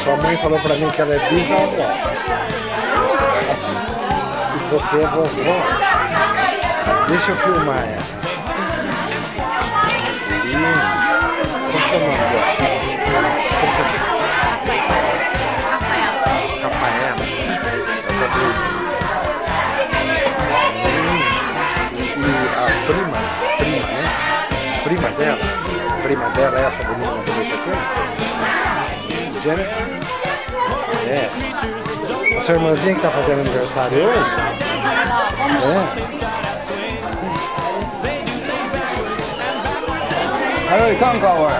Sua mãe falou pra mim que ela é bisavó. Assim. E você é vovó. Deixa eu filmar ela. Qual que é o nome dela? Rafaela. E a prima, né? Prima dela é essa menina bonita aqui? Gêmea? É. A sua irmãzinha que tá fazendo aniversário hoje? É. Aí, calma, agora.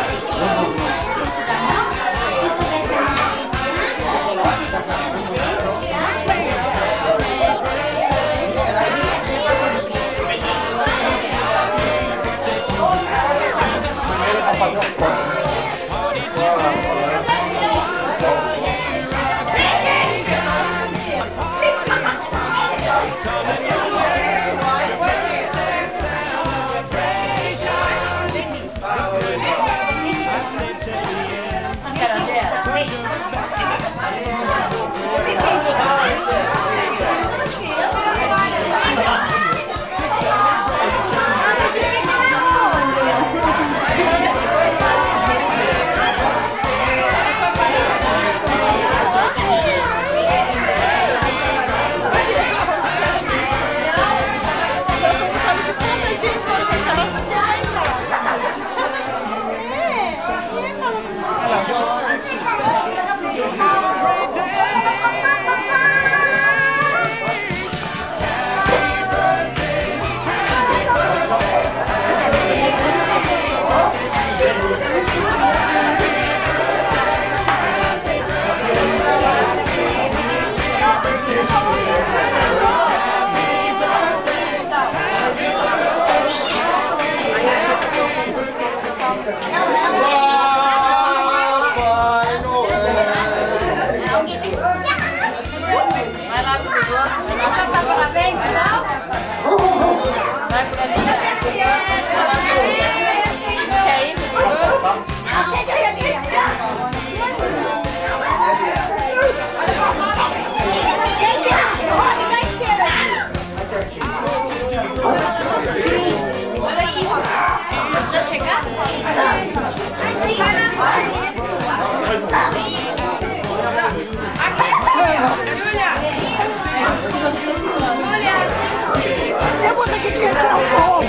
Eu vou ter que tirar um pouco.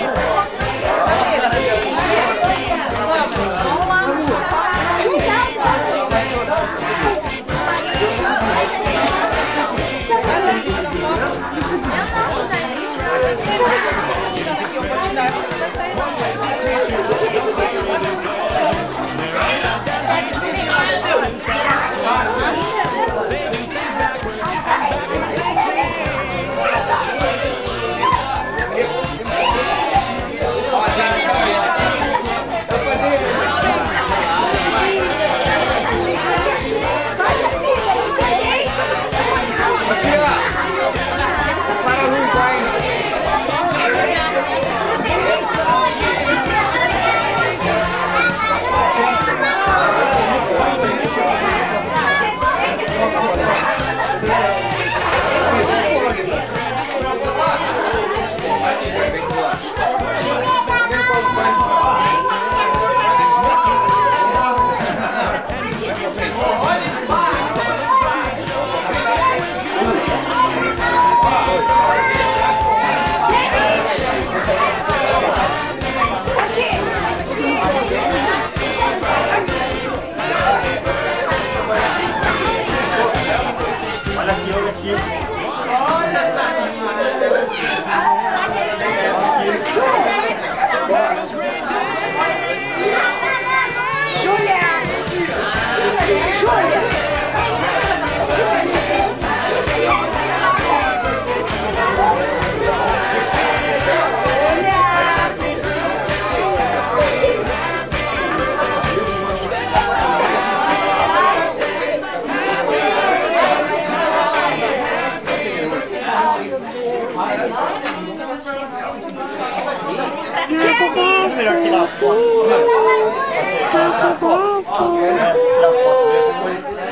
Melhor tirar a foto.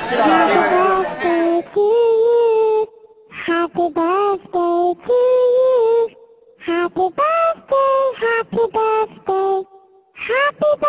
Happy birthday to you. Happy birthday, happy birthday. Happy birthday.